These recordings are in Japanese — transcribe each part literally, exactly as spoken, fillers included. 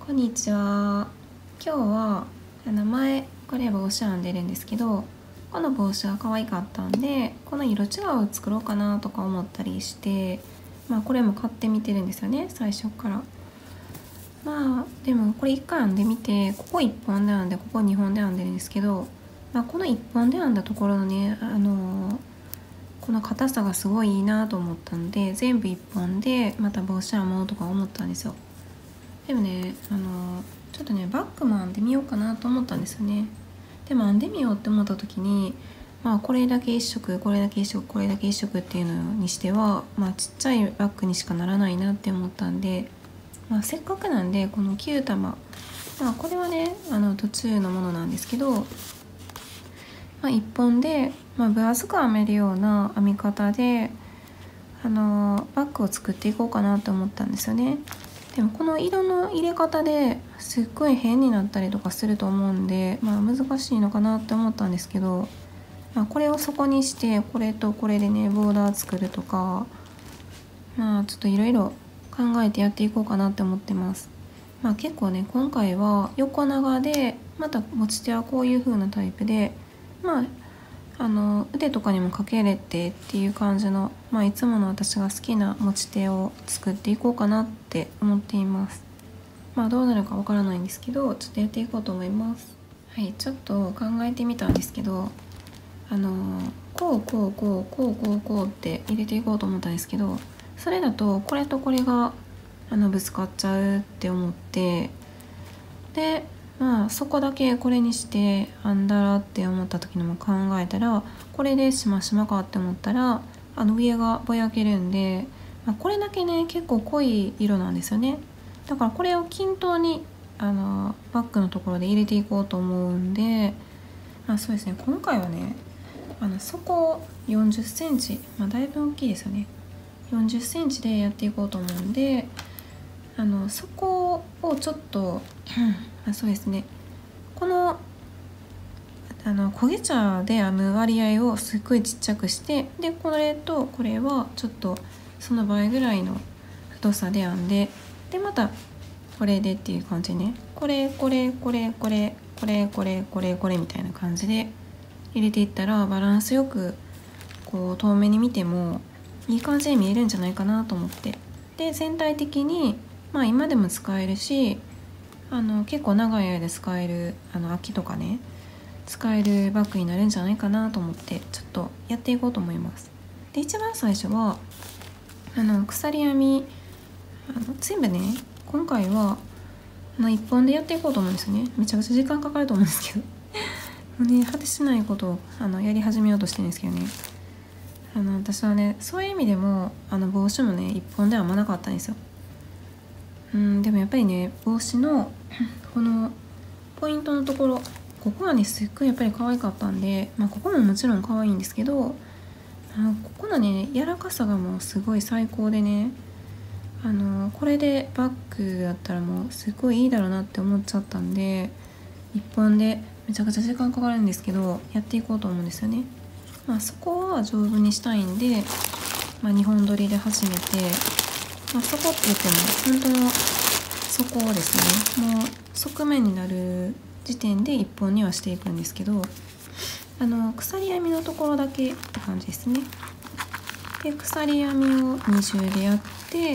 こんにちは。今日はあの前これ帽子編んでるんですけど、この帽子が可愛かったんでこの色違いを作ろうかなとか思ったりして、まあこれも買ってみてるんですよね、最初から。まあでもこれいっかい編んでみて、ここいっぽんで編んでここにほんで編んでるんですけど、まあ、このいっぽんで編んだところのね、あのーこの硬さがすごいいいなと思ったんで、全部いっぽんでまた帽子編もうとか思ったんですよ。でもね、あのちょっとねバッグも編んでみようかなと思ったんですよね。でも編んでみようって思った時に、まあこれだけ一色これだけ一色これだけ一色っていうのにしては、まあちっちゃいバッグにしかならないなって思ったんで、まあせっかくなんでこのきゅう玉、まあこれはねあの途中のものなんですけど、まあ、いっぽんで、まあ、分厚く編めるような編み方であのバッグを作っていこうかなと思ったんですよね。でもこの色の入れ方ですっごい変になったりとかすると思うんで、まあ難しいのかなって思ったんですけど、まあ、これを底にしてこれとこれでねボーダー作るとか、まあちょっといろいろ考えてやっていこうかなって思ってます。まあ結構ね今回は横長で、また持ち手はこういう風なタイプで、まああの腕とかにもかけれてっていう感じの、まあ、いつもの私が好きな持ち手を作っていこうかなって思っています。まあどうなるかわからないんですけど、ちょっとやっていこうと思います。はい、ちょっと考えてみたんですけど、あのこうこうこうこうこうこうって入れていこうと思ったんですけど、それだとこれとこれがあのぶつかっちゃうって思って、でまあそこだけこれにして編んだらって思った時にも考えたら、これでしましまかって思ったらあの上がぼやけるんで、まあ、これだけね結構濃い色なんですよね。だからこれを均等にあのバッグのところで入れていこうと思うんで、まあ、そうですね、今回はねあの底よんじゅっセンチ、まあ、だいぶ大きいですよね。よんじゅっセンチでやっていこうと思うんで、あのそこをちょっとあそうですね、このあの焦げ茶で編む割合をすっごいちっちゃくして、でこれとこれはちょっとその倍ぐらいの太さで編んで、でまたこれでっていう感じね、これこれこれこれこれこれこれこれみたいな感じで入れていったら、バランスよくこう遠目に見てもいい感じで見えるんじゃないかなと思って、で全体的にまあ今でも使えるし、あの結構長い間使える、あの秋とかね使えるバッグになるんじゃないかなと思って、ちょっとやっていこうと思います。で一番最初はあの鎖編み、あの全部ね今回はあのいっぽんでやっていこうと思うんですよね。めちゃくちゃ時間かかると思うんですけどもうね果てしないことをあのやり始めようとしてるんですけどね、あの私はねそういう意味でもあの帽子もねいっぽんでは編まなかったんですよ。うんでもやっぱりね帽子のこのポイントのところ、ここはねすっごいやっぱり可愛かったんで、まあ、ここももちろん可愛いんですけど、あここのね柔らかさがもうすごい最高でね、あのこれでバッグだったらもうすごいいいだろうなって思っちゃったんで、いっぽんでめちゃくちゃ時間かかるんですけどやっていこうと思うんですよね。まあそこは丈夫にしたいんで、まあ、にほん取りで始めて、まあ、そこって言っても本当の底ですね、もう側面になる時点でいっぽんにはしていくんですけど、あの鎖編みのところだけって感じですね。で鎖編みをに重でやって、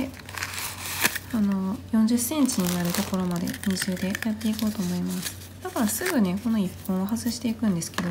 あのよんじゅっセンチになるところまでに重でやっていこうと思います。だからすぐねこのいっぽんを外していくんですけど、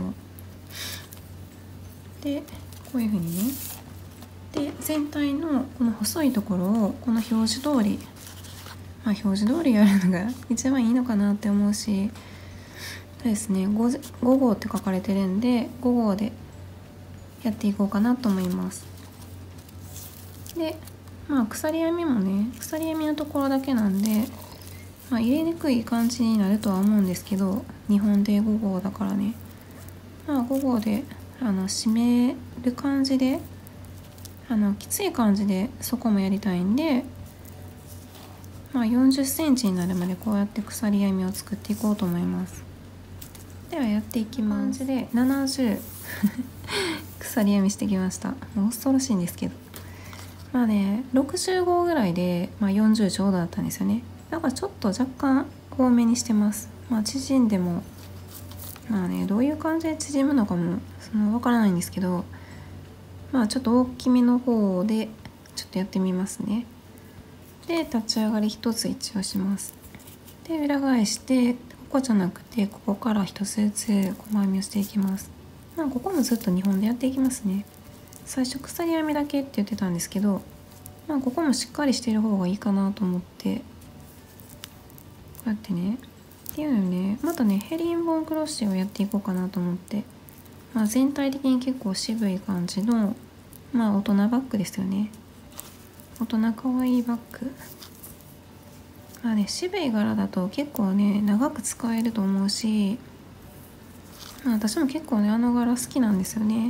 でこういう風にね、で全体のこの細いところをこの表示通り、まあ表示通りやるのが一番いいのかなって思うし、ですね 5, ご号って書かれてるんでご号でやっていこうかなと思います。でまあ鎖編みもね鎖編みのところだけなんで、まあ、入れにくい感じになるとは思うんですけど、にほんでご号だからね、まあご号であの締める感じで、あのきつい感じでそこもやりたいんで、まあ、よんじゅっセンチになるまでこうやって鎖編みを作っていこうと思います。ではやっていきます。感じでななじゅう鎖編みしてきました。もう恐ろしいんですけど、まあねろくじゅう号ぐらいで、まあ、よんじゅうちょうどだったんですよね。 だからちょっと若干多めにしてます。まあ縮んでもまあね、どういう感じで縮むのかもその分からないんですけど、まあちょっと大きめの方でちょっとやってみますね。で立ち上がり一つ一応します。で裏返してここじゃなくてここから一つずつ細編みをしていきます。まあここもずっとにほんでやっていきますね。最初鎖編みだけって言ってたんですけど、まあここもしっかりしている方がいいかなと思ってこうやってねっていうのね、またねヘリンボーンクロッシェをやっていこうかなと思って、まあ、全体的に結構渋い感じのまあ大人バッグですよね。大人かわいいバッグ。まあね渋い柄だと結構ね長く使えると思うし、まあ、私も結構ねあの柄好きなんですよね。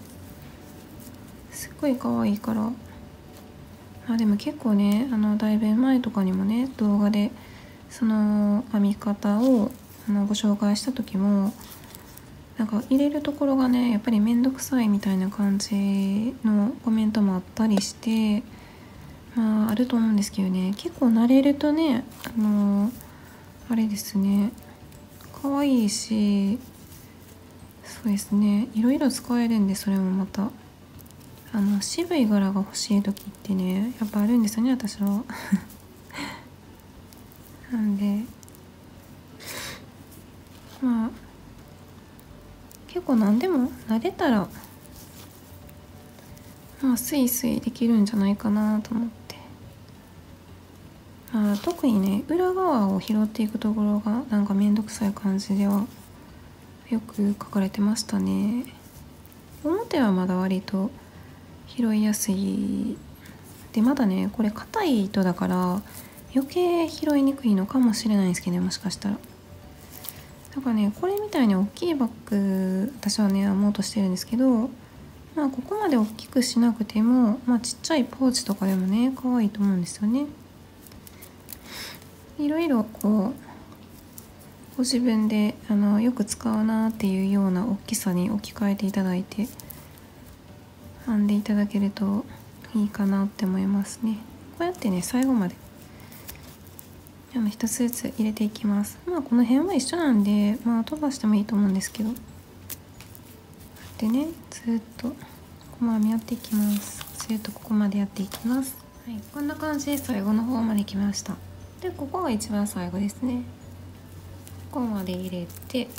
すっごい可愛いから。まあでも結構ねあのだいぶ前とかにもね動画でその編み方をあのご紹介した時もなんか入れるところがねやっぱりめんどくさいみたいな感じのコメントもあったりして、まああると思うんですけどね、結構慣れるとねあのあれですね可愛いし、そうですねいろいろ使えるんで、それもまたあの渋い柄が欲しい時ってねやっぱあるんですよね私はなんでまあ結構何でも慣れたらまあスイスイできるんじゃないかなと思って、まあ、特にね裏側を拾っていくところがなんかめんどくさい感じではよく書かれてましたね。表はまだ割と拾いやすいで、まだねこれ硬い糸だから余計拾いにくいのかもしれないんですけどね、もしかしたら。だからねこれみたいに大きいバッグ私はね編もうとしてるんですけど、まあここまで大きくしなくても、まあ、ちっちゃいポーチとかでもね可愛いと思うんですよね。いろいろこうご自分であのよく使うなっていうような大きさに置き換えていただいて編んでいただけるといいかなって思いますね。こうやってね最後まであの一つずつ入れていきます。まあこの辺は一緒なんでまあ飛ばしてもいいと思うんですけど、でねずっと細編みやっていきます。ずっとここまでやっていきます。はい、こんな感じで最後の方まで来ました。でここが一番最後ですね。ここまで入れて、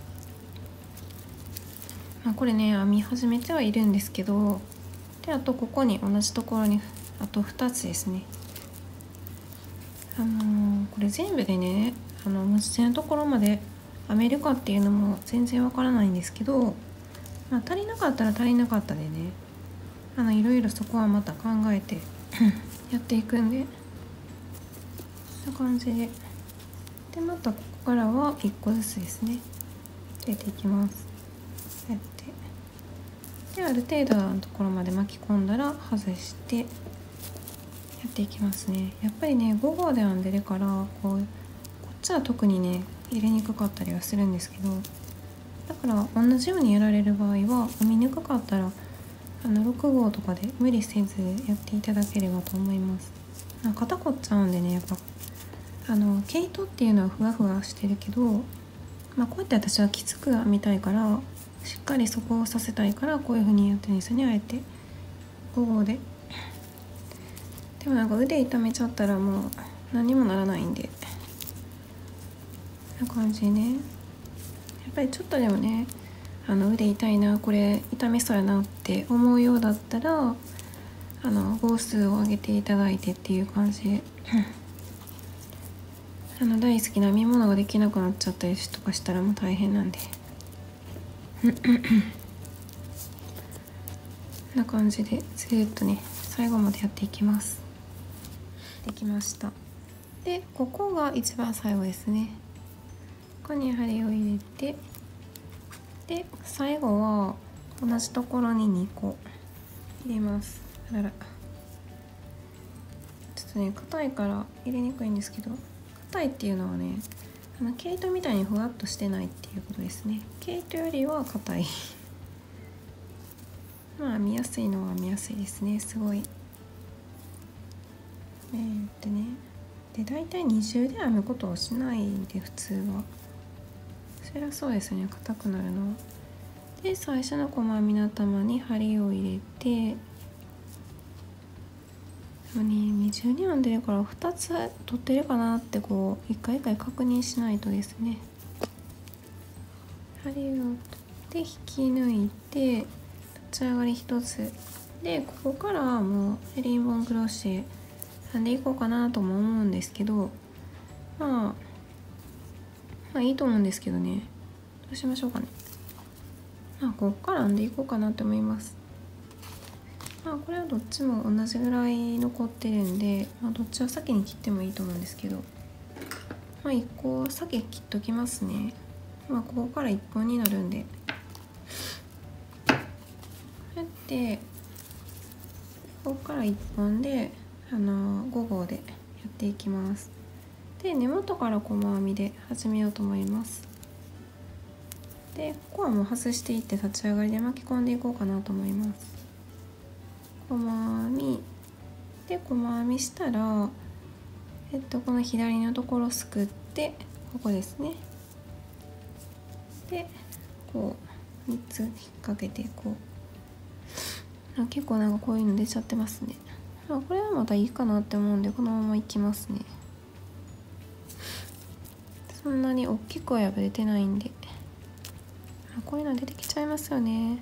まあ、これね編み始めてはいるんですけど、であとここに同じところにあとふたつですね。あのー、これ全部でねあの持ち手のところまで編めるかっていうのも全然わからないんですけど、まあ、足りなかったら足りなかったでねあのいろいろそこはまた考えてやっていくんで、こんな感じででまたここからはいっこずつですね入れていきます。やってである程度のところまで巻き込んだら外してやっていきますね。やっぱりねご号で編んでるからこうこっちは特にね入れにくかったりはするんですけど、だから同じようにやられる場合は編みにくかったらあのろく号とかで無理せずやっていただければと思います。肩凝っちゃうんでねやっぱあの毛糸っていうのはふわふわしてるけど、まあ、こうやって私はきつく編みたいからしっかりそこをさせたいからこういう風にやってるんですよね、あえてご号で。でもなんか腕痛めちゃったらもう何にもならないんで、こんな感じね。やっぱりちょっとでもねあの腕痛いなこれ痛めそうやなって思うようだったらあの号数を上げていただいてっていう感じであの大好きな編み物ができなくなっちゃったりとかしたらもう大変なんでこんな感じでずっとね最後までやっていきます。できました。でここが一番最後ですね。ここに針を入れて、で最後は同じところににこ入れます。あららちょっとね硬いから入れにくいんですけど、硬いっていうのはねあの毛糸みたいにふわっとしてないっていうことですね。毛糸よりは硬いまあ編みやすいのは編みやすいですね。すごいえー、っとねで大体二重で編むことをしないんで普通は。そりゃそうですよね、硬くなるのは。で最初の細編みの頭に針を入れて、でもね二重に編んでるからふたつ取ってるかなってこう一回一回確認しないとですね。針を取って引き抜いて立ち上がり一つで、ここからはもうヘリンボーンクロッシェ編んでいこうかなとも思うんですけど、まあまあいいと思うんですけどね、どうしましょうかね。まあここから編んでいこうかなと思います。まあこれはどっちも同じぐらい残ってるんで、まあ、どっちを先に切ってもいいと思うんですけど、まあいっこ先切っときますね。まあここからいっぽんになるんで、やってここからいっぽんであのご号でやっていきます。で根元から細編みで始めようと思います。でここはもう外していって立ち上がりで巻き込んでいこうかなと思います。細編みで細編みしたら、えっとこの左のところすくってここですね。でこうみっつ引っ掛けてこう、あ結構なんかこういうの出ちゃってますね。まあ、これはまたいいかなって思うんでこのままいきますね。そんなに大きくは破れてないんで、あこういうの出てきちゃいますよね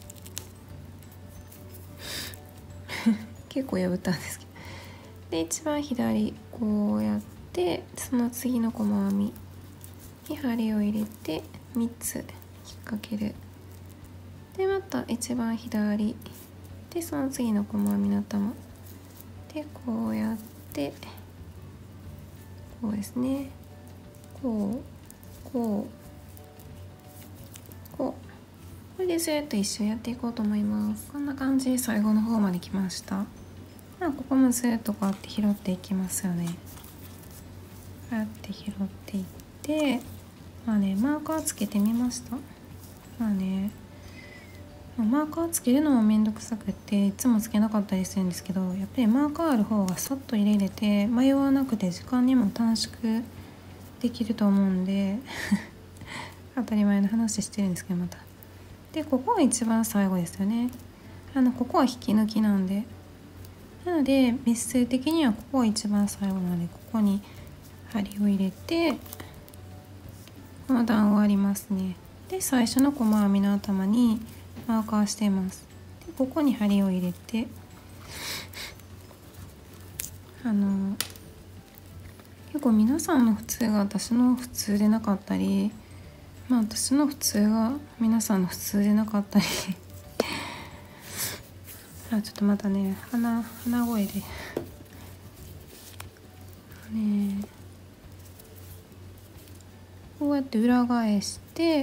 結構破ったんですけど。で一番左こうやってその次の細編みに針を入れてみっつ引っ掛ける。でまた一番左でその次の細編みの頭でこうやってこうですね、こうこうこうこれでずっと一周やっていこうと思います。こんな感じで最後の方まで来ました。まあ、ここもずっとこうやって拾っていきますよね。こうやって拾っていって、まあねマーカーつけてみました。まあねマーカーつけるのもめんどくさくっていつもつけなかったりするんですけど、やっぱりマーカーある方がさっと入れれて迷わなくて時間にも短縮できると思うんで当たり前の話してるんですけど、またでここが一番最後ですよね。あのここは引き抜きなんで、なので密数的にはここが一番最後なのでここに針を入れてこの段終わりますね。で最初の細編みの頭にマーカーしています。でここに針を入れてあの結構皆さんの普通が私の普通でなかったり、まあ私の普通が皆さんの普通でなかったりあちょっとまたね鼻鼻声でねこうやって裏返して、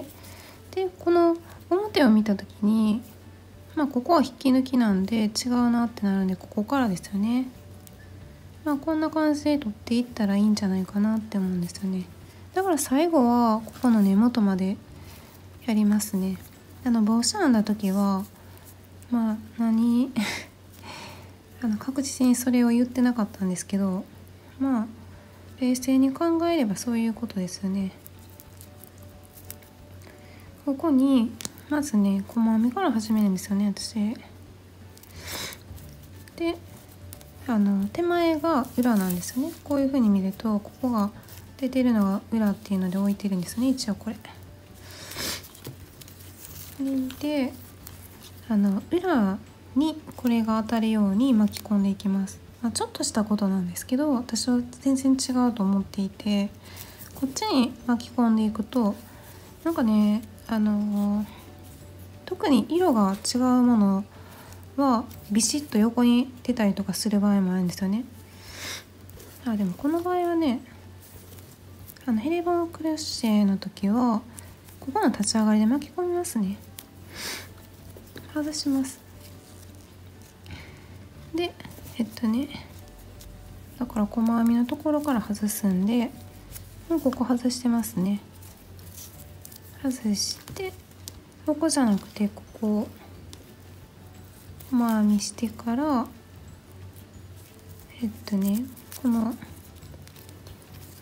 でこの表を見た時にまあここは引き抜きなんで違うなってなるんでここからですよね。まあこんな感じで取っていったらいいんじゃないかなって思うんですよね。だから最後はここの根元までやりますね。あの帽子編んだ時はまあ何あの確実にそれを言ってなかったんですけど、まあ冷静に考えればそういうことですよね。ここにまずね細編みから始めるんですよね私。であの手前が裏なんですよね。こういう風に見るとここが出てるのが裏っていうので置いてるんですよね一応これ。であの裏にこれが当たるように巻き込んでいきます。まあ、ちょっとしたことなんですけど私は全然違うと思っていて、こっちに巻き込んでいくとなんかねあの特に色が違うものはビシッと横に出たりとかする場合もあるんですよね。あでもこの場合はねあのヘリボーンクロッシェの時はここの立ち上がりで巻き込みますね。外します。でえっとねだから細編みのところから外すんでもうここ外してますね。外してここじゃなくてここ細編みしてからえっとねこの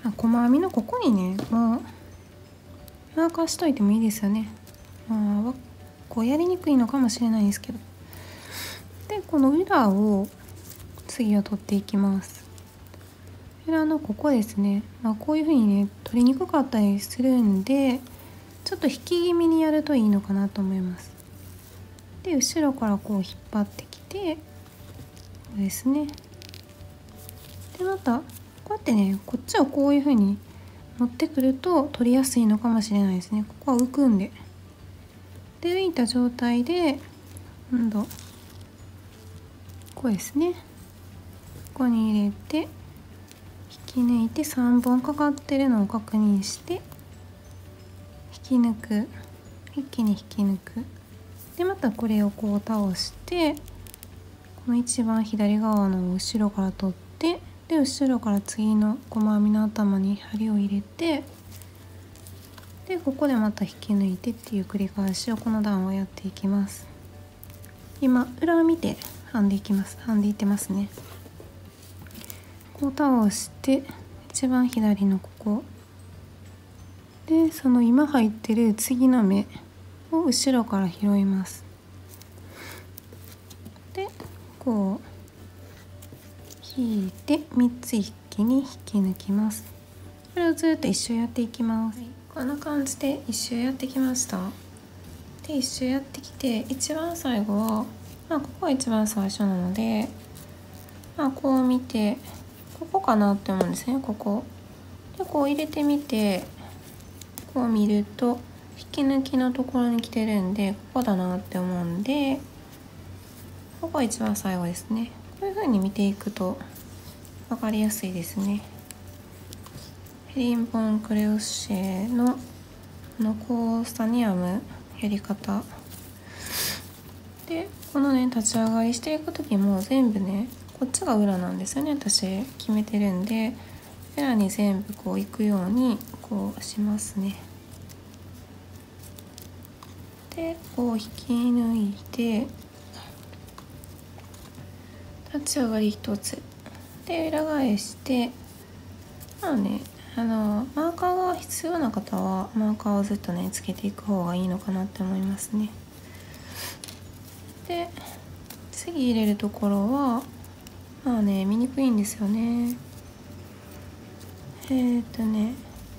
まあ、細編みのここにねもうマーカーしといてもいいですよね。まあこうやりにくいのかもしれないんですけど。でこの裏を次は取っていきます。裏のここですね、まあ、こういう風にね取りにくかったりするんでちょっと引き気味にやるといいのかなと思います。で後ろからこう引っ張ってきてこうですね。でまたこうやってねこっちをこういう風に持ってくると取りやすいのかもしれないですね。ここは浮くんで。で浮いた状態で今度こうですね、ここに入れて引き抜いてさんぼんかかってるのを確認して引き抜く、一気に引き抜く。でまたこれをこう倒してこの一番左側の後ろから取ってで後ろから次の細編みの頭に針を入れてでここでまた引き抜いてっていう繰り返しをこの段はやっていきます。今裏を見て編んでいきます。編んでいってますね。こう倒して一番左のここでその今入ってる次の目を後ろから拾います。でこう引いてみっつ一気に引き抜きます。これをずっと一周やっていきます。はい、こんな感じで一周やってきました。で一周やってきて一番最後はまあここが一番最初なのでまあこう見てここかなって思うんですね。ここでこう入れてみてこう見ると引き抜きのところに来てるんでここだなって思うんでここが一番最後ですね。こういう風に見ていくと分かりやすいですね。ヘリンボーンクレオッシェのこのコースタニアムやり方でこのね立ち上がりしていく時も全部ねこっちが裏なんですよね。私決めてるんで裏に全部こういくようにこうしますね。でこう引き抜いて立ち上がり一つで裏返してまあねあのマーカーが必要な方はマーカーをずっとねつけていく方がいいのかなって思いますね。で次入れるところはまあね見にくいんですよね。えー、っとね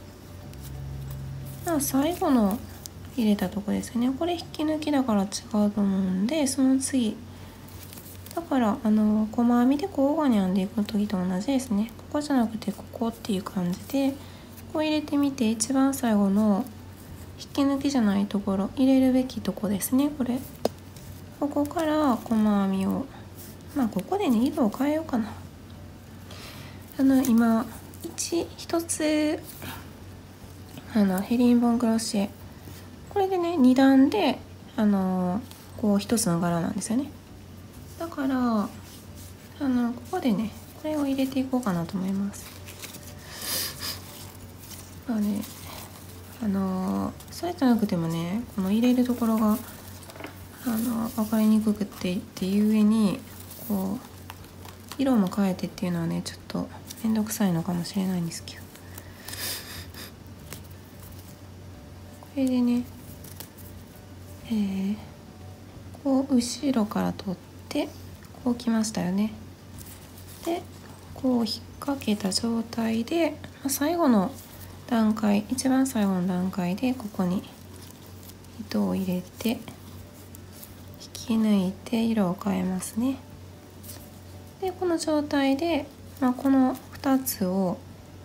まあ最後の入れたとこですよね。これ引き抜きだから違うと思うんでその次だからあの細編みで交互に編んでいく時と同じですね。ここじゃなくてここっていう感じでこう入れてみて一番最後の引き抜きじゃないところ入れるべきとこですね。これここから細編みをまあここでね色を変えようかな。あの今一一つあのヘリンボーンクロッシェこれでねに段であのこう一つの柄なんですよね。だからあのここでねこれを入れていこうかなと思います。まあねあのそうじゃなくてもねこの入れるところがあの分かりにくくてっていう上にこう色も変えてっていうのはねちょっと面倒くさいのかもしれないんですけどこれでねえー、こう後ろから取ってこうきましたよね。でこう引っ掛けた状態で最後の段階一番最後の段階でここに糸を入れて引き抜いて色を変えますね。でこの状態で、まあ、このふたつを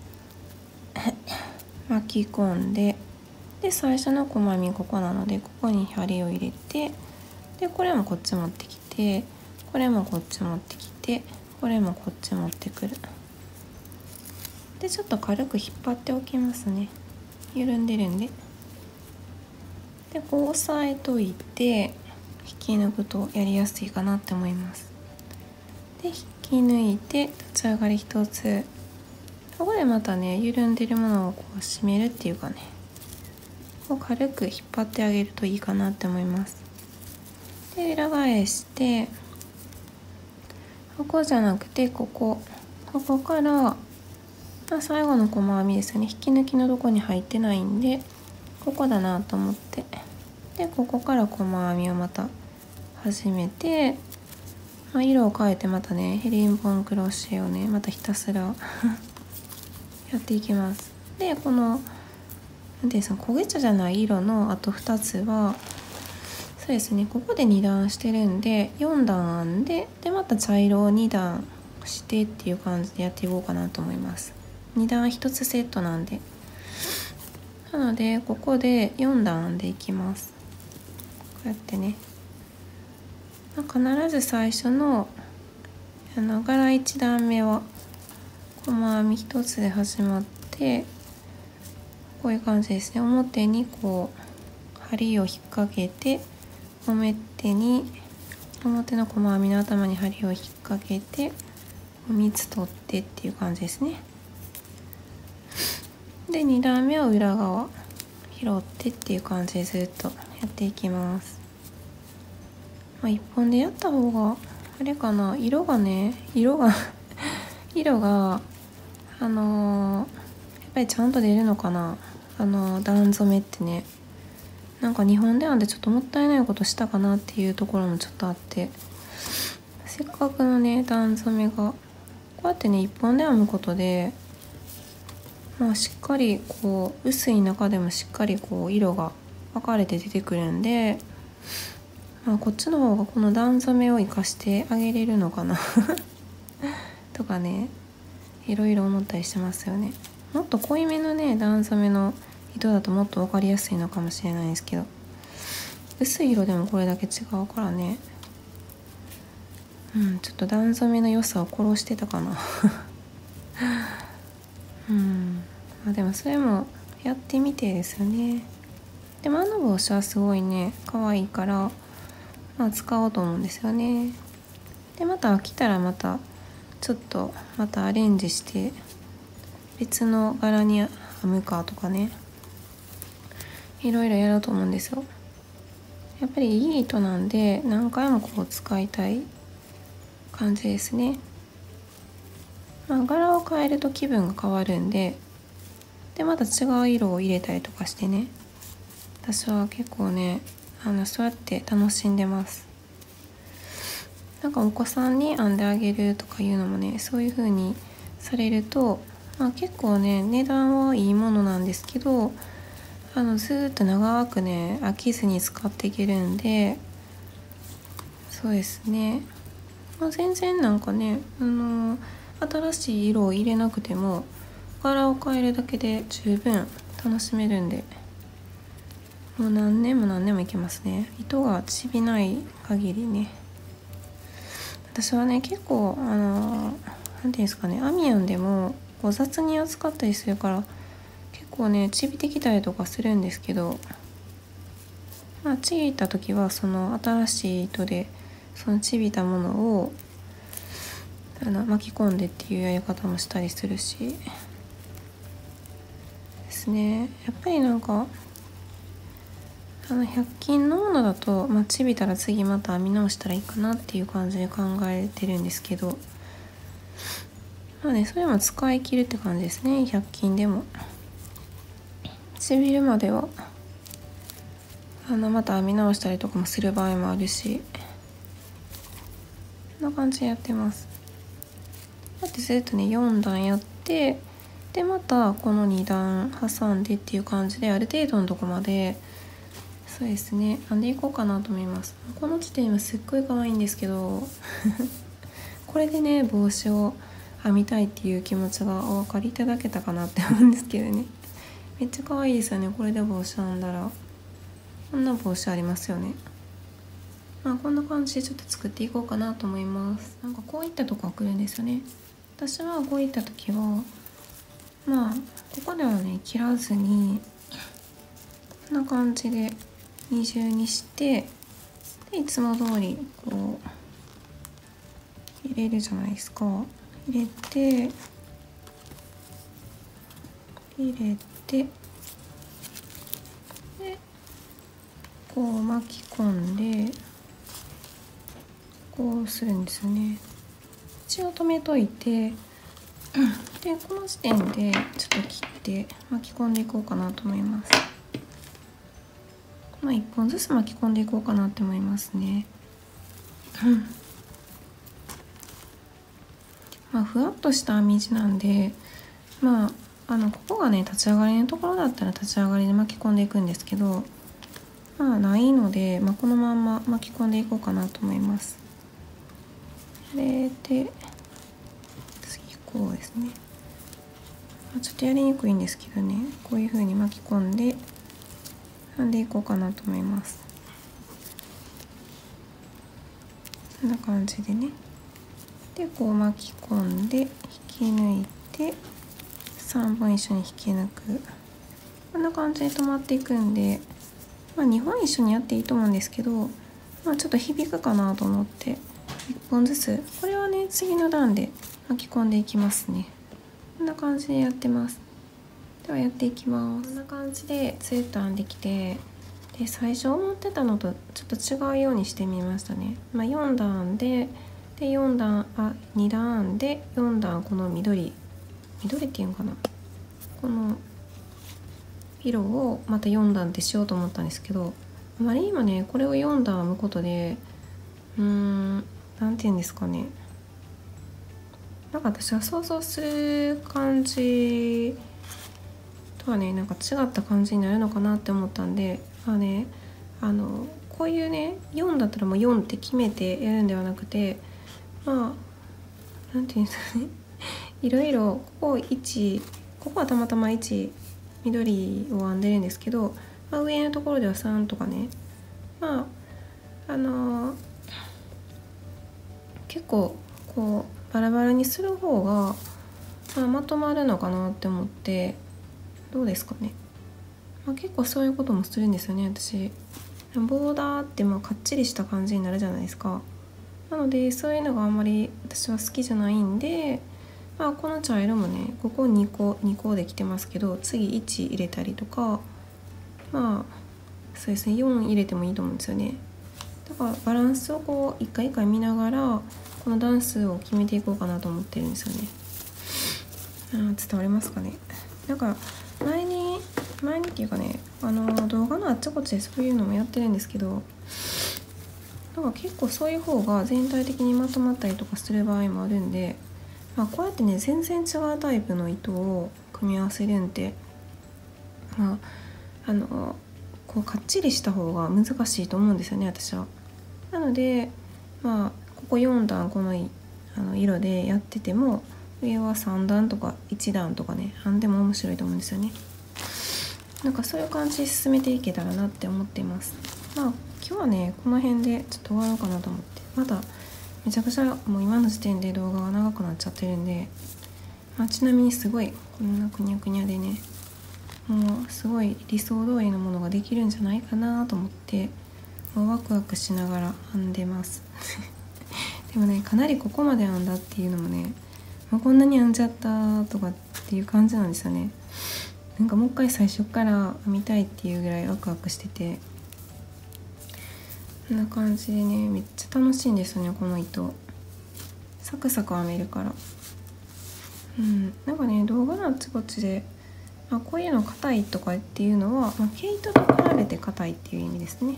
巻き込んでで最初の細編みここなのでここに針を入れてでこれもこっち持ってきてこれもこっち持ってきてこれもこっち持ってくる。でちょっと軽く引っ張っておきますね。緩んでるんで。でこう押さえといて引き抜くとやりやすいかなって思います。で引き抜いて立ち上がり一つここでまたね緩んでるものをこう締めるっていうかねこう軽く引っ張ってあげるといいかなって思います。で裏返してここじゃなくてここここからまあ、最後の細編みですよね。引き抜きのとこに入ってないんでここだなと思って、でここから細編みをまた始めて、まあ、色を変えてまたねヘリンボーンクロシェをねまたひたすらやっていきます。でこのなんていうんですか、焦げ茶じゃない色のあとふたつはそうですね、ここでに段してるんでよん段編んで、でまた茶色をに段してっていう感じでやっていこうかなと思います。に段ひとつセットなんで、なのでここでよん段編んでいきます。こうやってね、必ず最初のあの柄いち段目は細編みひとつで始まって、こういう感じですね。表にこう針を引っ掛けて、表に表の細編みの頭に針を引っ掛けてみっつ取ってっていう感じですね。でに段目は裏側拾ってっていう感じでずっとやっていきます。まあ、いっぽんでやった方があれかな、色がね色が色があのー、やっぱりちゃんと出るのかな。あのー、段染めってね、なんかにほんで編んでちょっともったいないことしたかなっていうところもちょっとあって、せっかくのね段染めがこうやってねいっぽんで編むことで、まあ、しっかりこう薄い中でもしっかりこう色が分かれて出てくるんで、まあ、こっちの方がこの段染めを生かしてあげれるのかなとかね、いろいろ思ったりしてますよね。もっと濃いめのね段染めの糸だともっと分かりやすいのかもしれないですけど、薄い色でもこれだけ違うからね、うん、ちょっと段染めの良さを殺してたかなうん、まあ、でもそれもやってみてですよね。でもあの帽子はすごいね可愛いから、まあ、使おうと思うんですよね。でまた飽きたらまたちょっとまたアレンジして別の柄に編むかとかね、いろいろやろうと思うんですよ。やっぱりいい糸なんで何回もこう使いたい感じですね。まあ、柄を変えると気分が変わるんで、でまた違う色を入れたりとかしてね、私は結構ねあのそうやって楽しんでます。なんかお子さんに編んであげるとかいうのもね、そういう風にされると、まあ、結構ね値段はいいものなんですけど、あのずっと長くね飽きずに使っていけるんで、そうですね、まあ、全然なんかね、あの新しい色を入れなくても柄を変えるだけで十分楽しめるんで、もう何年も何年もいけますね。糸がちびない限りね。私はね結構あの何ていうんですかね、編み編んでもこう雑に扱ったりするから結構ねちびてきたりとかするんですけど、まあちぎった時はその新しい糸でそのちびたものをあの巻き込んでっていうやり方もしたりするしですね。やっぱりなんかあのひゃく均のものだと、まあ、ちびたら次また編み直したらいいかなっていう感じで考えてるんですけど、まあねそれも使い切るって感じですね。ひゃく均でもちびるまではあのまた編み直したりとかもする場合もあるし、こんな感じでやってます。だってずっとねよん段やって、でまたこのに段挟んでっていう感じである程度のとこまでそうですね編んでいこうかなと思います。この時点はすっごい可愛いんですけどこれでね帽子を編みたいっていう気持ちがお分かりいただけたかなって思うんですけどね、めっちゃ可愛いですよね。これで帽子編んだらこんな帽子ありますよね。まあこんな感じでちょっと作っていこうかなと思います。なんかこういったとこが来るんですよね。私はこういった時はまあここではね切らずにこんな感じで二重にして、でいつも通りこう入れるじゃないですか。入れて入れてでこう巻き込んでこうするんですよね。一応止めといてでこの時点でちょっと切って巻き込んでいこうかなと思います。まあいっぽんずつ巻き込んでいこうかなって思いますね。まあふわっとした編み地なんで、まああのここがね立ち上がりのところだったら立ち上がりで巻き込んでいくんですけど、まあないので、まあ、このまんま巻き込んでいこうかなと思います。でで次こうですね。ちょっとやりにくいんですけどね、こういう風に巻き込んで編んでいこうかなと思います。こんな感じでね。でこう巻き込んで引き抜いてさんぼん一緒に引き抜く、こんな感じで止まっていくんで、まあ、にほん一緒にやっていいと思うんですけど、まあ、ちょっと響くかなと思っていっぽんずつ、これはね次の段で巻き込んでいきますね。こんな感じでやってます。ではやっていきます。こんな感じでツーと編んできて、で最初思ってたのとちょっと違うようにしてみましたね。まあ、よん段編んででよん段あに段編んでよん段この緑緑っていうのかな、この色をまたよん段ってしようと思ったんですけど、あまり今ねこれをよん段編むことでうーんなんていうんですかね、なんか私は想像する感じとはねなんか違った感じになるのかなって思ったんで、まあねあのこういうねよんだったらもうよんって決めてやるんではなくて、まあなんていうんですかねいろいろここいちここはたまたまいち緑を編んでるんですけど、まあ、上のところではさんとかね、まああのー、結構こうバラバラにする方が、まあ、まとまるのかなって思って、どうですかね、まあ、結構そういうこともするんですよね私。ボーダーってまあかっちりした感じになるじゃないですか。なのでそういうのがあんまり私は好きじゃないんで、まあ、この茶色もねここにこにこできてますけど、次いち入れたりとか、まあそうですねよん入れてもいいと思うんですよね。だからバランスをこう一回一回見ながらこの段数を決めていこうかなと思ってるんですよね。あ、伝わりますかね。なんか前に前にっていうかね、あの動画のあっちこっちでそういうのもやってるんですけど、なんか結構そういう方が全体的にまとまったりとかする場合もあるんで、まあ、こうやってね全然違うタイプの糸を組み合わせるんで、まああのこうかっちりした方が難しいと思うんですよね私は。なのでまあここよん段このあの色でやってても上はさん段とかいち段とかね編んでも面白いと思うんですよね。なんかそういう感じで進めていけたらなって思っています。まあ今日はねこの辺でちょっと終わろうかなと思って、まだめちゃくちゃもう今の時点で動画が長くなっちゃってるんで、まあ、ちなみにすごいこんなくにゃくにゃでね、もうすごい理想通りのものができるんじゃないかなと思って、もうワクワクしながら編んでますでもねかなりここまで編んだっていうのもね、もうこんなに編んじゃったとかっていう感じなんですよね。なんかもう一回最初から編みたいっていうぐらいワクワクしてて、こんな感じでねめっちゃ楽しいんですよねこの糸。サクサク編めるから。うん、なんかね動画のあっちこっちで、まあ、こういうの硬いとかっていうのは、まあ、毛糸と比べて硬いっていう意味ですね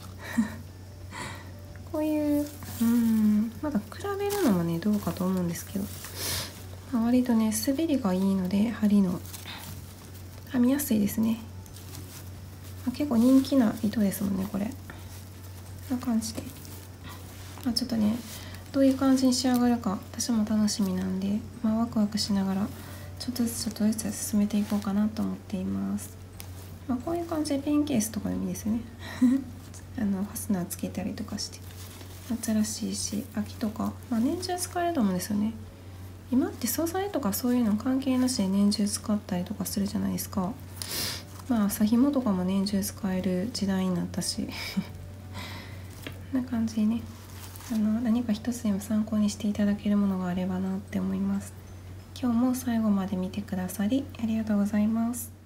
こういううんまだ比べるのもねどうかと思うんですけど、まあ、割とね滑りがいいので針の編みやすいですね。まあ、結構人気な糸ですもんねこれ。こんな感じで、まあ、ちょっとねどういう感じに仕上がるか私も楽しみなんで、まあ、ワクワクしながらちょっとずつちょっとずつ進めていこうかなと思っています。まあ、こういう感じでペンケースとかでもいいですよねあのファスナーつけたりとかして夏らしいし、秋とか、まあ、年中使えると思うんですよね。今って素材とかそういうの関係なしで年中使ったりとかするじゃないですか。まあ麻紐とかも年中使える時代になったしこんな感じでね、あの何か一つでも参考にしていただけるものがあればなって思います。今日も最後まで見てくださりありがとうございます。